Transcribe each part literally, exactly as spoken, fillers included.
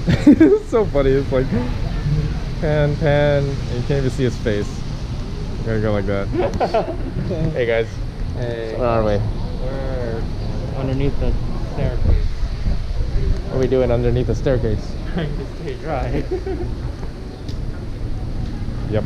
It's so funny. It's like pan, pan, and you can't even see his face. You gotta go like that. Hey guys. Hey. Where are we? We're underneath the staircase. What are we doing underneath the staircase? Trying to stay dry. Yep.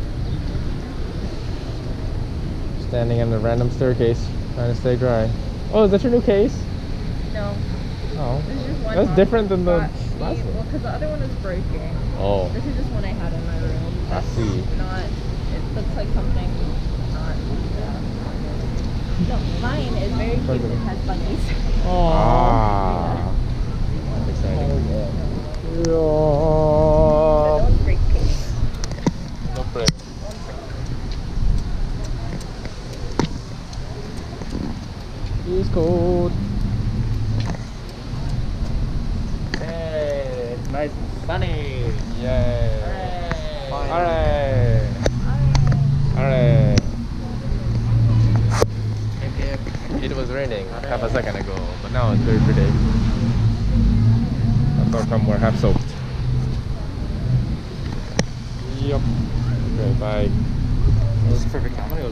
Standing in the random staircase, trying to stay dry. Oh, is that your new case? No. Oh. This is just one That's mom different than the got last me- one. Well, because the other one is breaking. Oh. This is just one I had in my room. I It's see. Not. It looks like something. Not. No, mine is very cute. It has bunnies. Ah. That's exciting. But Oh. don't break it. No break. It's cold. Hey, it's nice and sunny. Yay. Hooray. Alright. Alright. Hip, hip. It was raining half a second ago, but now it's very pretty. That's how come we're half soaked. Yup. Okay, bye. This is perfect. I'm gonna go